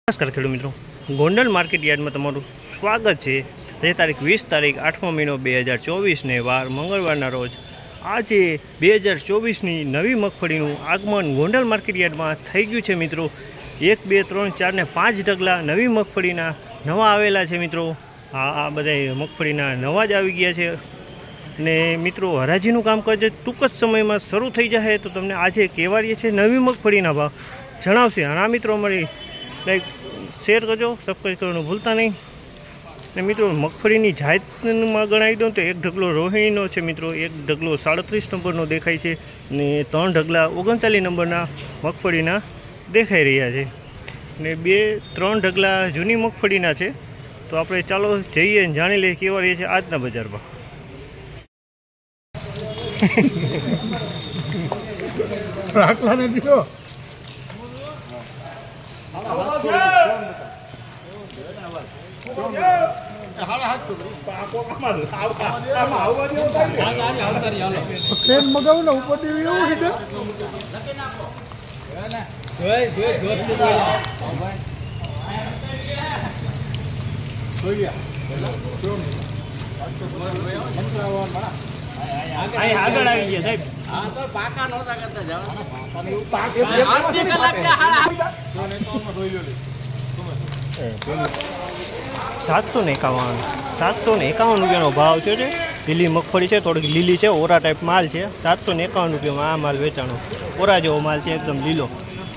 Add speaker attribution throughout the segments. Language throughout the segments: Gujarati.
Speaker 1: નમસ્કાર ખેડૂત મિત્રો, ગોંડલ માર્કેટ યાર્ડમાં તમારું સ્વાગત છે। આજે તારીખ 20 તારીખ 8મો મહિનો 2024 ને વાર મંગળવારના રોજ આજે 2024ની નવી મગફળીનું આગમન ગોંડલ માર્કેટ યાર્ડમાં થઈ ગયું છે મિત્રો। 1 2 3 4 ને 5 ઢગલા નવી મગફળીના નવા આવેલા છે મિત્રો। આ બધા મગફળીના નવા જ આવી ગયા છે ને મિત્રો હરાજીનું કામકાજ ટૂંક જ સમયમાં શરૂ થઈ જશે તો તમને આજે કહેવાડીએ છે નવી મગફળીના ભાવ જણાવશે। અને આ મિત્રો અમારી લાઈક શેર કરજો, સબસ્ક્રાઈબ કરવાનું ભૂલતા નહીં। ને મિત્રો મગફળીની જાતમાં ગણાવી દઉં તો એક ઢગલો રોહિણીનો છે મિત્રો, એક ઢગલો 37 નંબરનો દેખાય છે ને 3 ઢગલા 39 નંબરના મગફળીના દેખાઈ રહ્યા છે ને 2-3 ઢગલા જૂની મગફળીના છે। તો આપણે ચાલો જઈએ અને જાણી લઈએ કેવા રહે છે આજના બજારમાં।
Speaker 2: રાખલાને દીધો ટ્રેન મગાવું ને ઉપર દેવી એવું છે
Speaker 1: આગળ આવી ગયા સાહેબ। 751 રૂપિયાનો ભાવ છે। લીલી મગફળી છે, થોડીક લીલી છે, ઓરા ટાઈપ માલ છે। 751 રૂપિયામાં આ માલ વેચાણો, ઓરા જેવો માલ છે, એકદમ લીલો।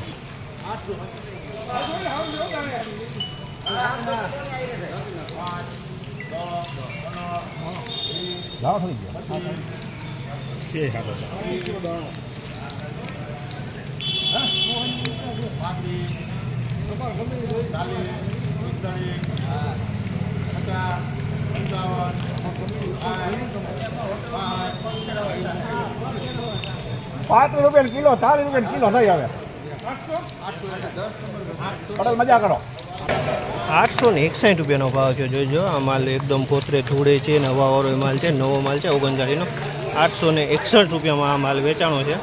Speaker 2: ₹5 કિલો, ₹40 કિલો નહીં આવે। પટેલ મજા કરો।
Speaker 1: 861 રૂપિયાનો ભાવ છે। જોઈજો આ માલ એકદમ કોતરે ધૂળે છે, નવાવાળો માલ છે, નવો માલ છે 39નો। 861 રૂપિયામાં આ માલ વેચાણો છે।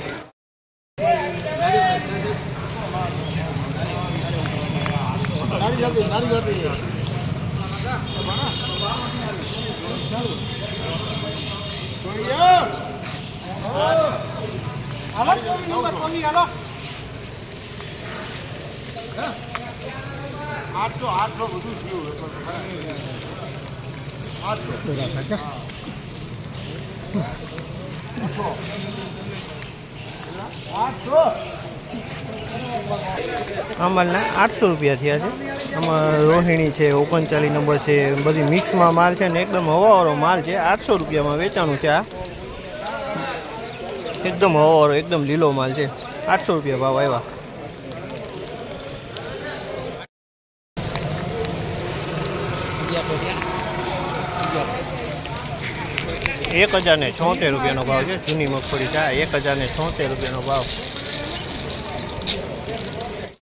Speaker 1: આ માલના 800 રૂપિયા થયા છે। આમાં રોહિણી છે, 39 નંબર છે, બધી મિક્સમાં માલ છે ને એકદમ હવાવાળો માલ છે। 800 રૂપિયામાં વેચાણું છે। આ એકદમ હવાવાળો એકદમ લીલો માલ છે। 800 રૂપિયા ભાવ આવ્યા। 1076 રૂપિયાનો ભાવ છે। જૂની મગફળી છે 1076 રૂપિયાનો ભાવ।